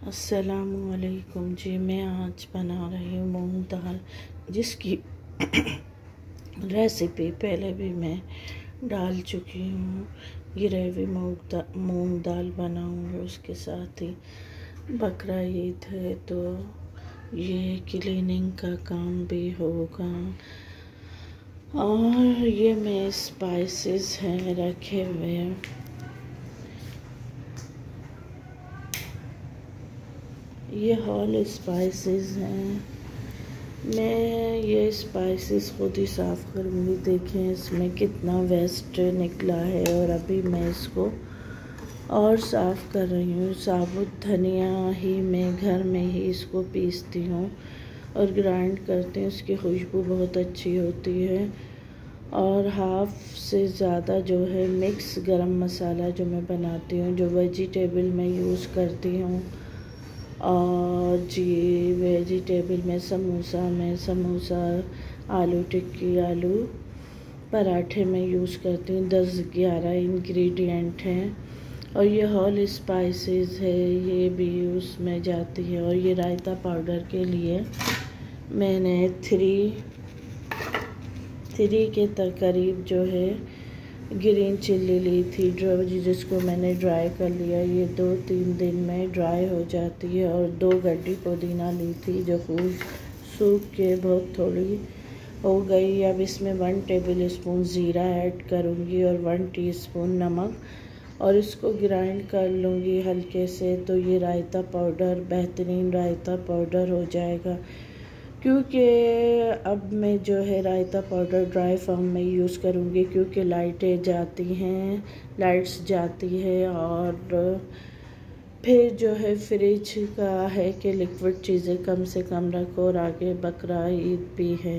अस्सलामुअलैकुम जी। मैं आज बना रही हूँ मूंग दाल, जिसकी रेसिपी पहले भी मैं डाल चुकी हूँ। गिरे हुए मूंग दाल बनाऊँगी। उसके साथ ही बकरा ईद है तो ये क्लीनिंग का काम भी होगा। और ये मैं स्पाइसेस हैं रखे हुए हैं। ये होल स्पाइसेस हैं। मैं ये स्पाइसेस खुद ही साफ़ करूँगी। देखें इसमें कितना वेस्ट निकला है और अभी मैं इसको और साफ़ कर रही हूँ। साबुत धनिया ही मैं घर में ही इसको पीसती हूँ और ग्राइंड करती हूँ। इसकी खुशबू बहुत अच्छी होती है। और हाफ़ से ज़्यादा जो है मिक्स गरम मसाला जो मैं बनाती हूँ, जो वेजिटेबल मैं यूज़ करती हूँ। और जी वेजिटेबल में समोसा, आलू टिक्की, आलू पराठे में यूज़ करती हूँ। 10-11 इंग्रेडिएंट हैं। और ये होल स्पाइसेस है, ये भी उसमें जाती है। और ये रायता पाउडर के लिए मैंने 3 के करीब जो है ग्रीन चिल्ली ली थी, जिसको मैंने ड्राई कर लिया। ये 2-3 दिन में ड्राई हो जाती है। और 2 गड्डी पुदीना ली थी, जो खूब सूख के बहुत थोड़ी हो गई। अब इसमें 1 टेबल स्पून ज़ीरा ऐड करूँगी और 1 टीस्पून नमक, और इसको ग्राइंड कर लूँगी हल्के से। तो ये रायता पाउडर बेहतरीन रायता पाउडर हो जाएगा। क्योंकि अब मैं जो है रायता पाउडर ड्राई फॉर्म में यूज़ करूँगी, क्योंकि लाइट्स जाती है। और फिर जो है फ्रिज का है कि लिक्विड चीज़ें कम से कम रखो। और आगे बकरा ईद भी है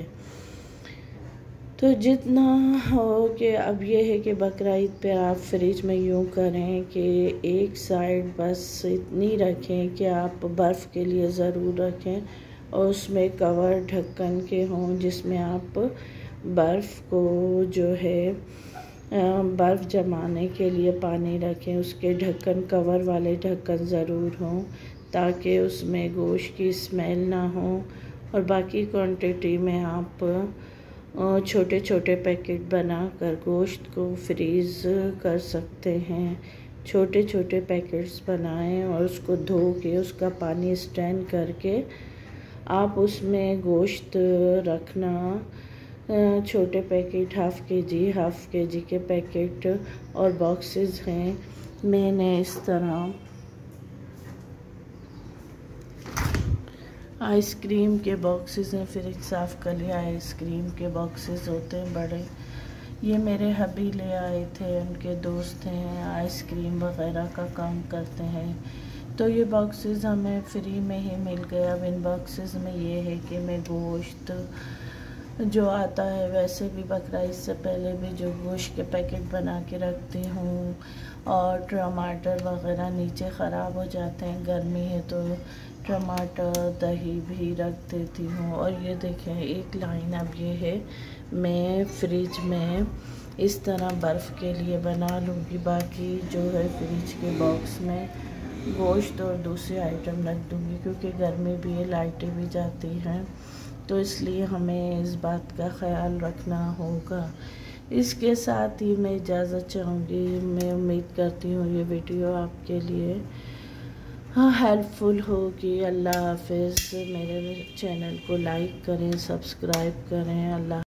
तो जितना हो कि अब ये है कि बकरा ईद पे आप फ्रिज में यूँ करें कि एक साइड बस इतनी रखें कि आप बर्फ़ के लिए ज़रूर रखें, और उसमें कवर ढक्कन के हों, जिसमें आप बर्फ़ को जो है बर्फ़ जमाने के लिए पानी रखें। उसके ढक्कन कवर वाले ढक्कन ज़रूर हों, ताकि उसमें गोश्त की स्मेल ना हो। और बाकी क्वांटिटी में आप छोटे छोटे पैकेट बनाकर गोश्त को फ्रीज़ कर सकते हैं। छोटे छोटे पैकेट्स बनाएं और उसको धो के उसका पानी स्ट्रेन करके आप उसमें गोश्त रखना। छोटे पैकेट हाफ़ के जी के पैकेट और बॉक्सेस हैं। मैंने इस तरह आइसक्रीम के बॉक्सेस हैं, फ्रिज साफ़ कर लिया। आइसक्रीम के बॉक्सेस होते हैं बड़े, ये मेरे हबी ले आए थे, उनके दोस्त हैं, आइसक्रीम वगैरह का काम करते हैं। तो ये बॉक्सेस हमें फ्री में ही मिल गए। अब इन बॉक्सेस में ये है कि मैं गोश्त जो आता है, वैसे भी बकरा इससे पहले भी जो गोश्त के पैकेट बना के रखती हूँ। और टमाटर वगैरह नीचे ख़राब हो जाते हैं, गर्मी है तो टमाटर दही भी रख देती हूँ। और ये देखें एक लाइन अब ये है, मैं फ्रिज में इस तरह बर्फ़ के लिए बना लूँगी। बाकी जो है फ्रिज के बॉक्स में गोश्त और दूसरे आइटम रख दूँगी, क्योंकि गर्मी भी है, लाइटें भी जाती हैं, तो इसलिए हमें इस बात का ख्याल रखना होगा। इसके साथ ही मैं इजाज़त चाहूँगी। मैं उम्मीद करती हूँ ये वीडियो आपके लिए हेल्पफुल होगी। अल्लाह हाफ़िज़। मेरे चैनल को लाइक करें, सब्सक्राइब करें। अल्लाह।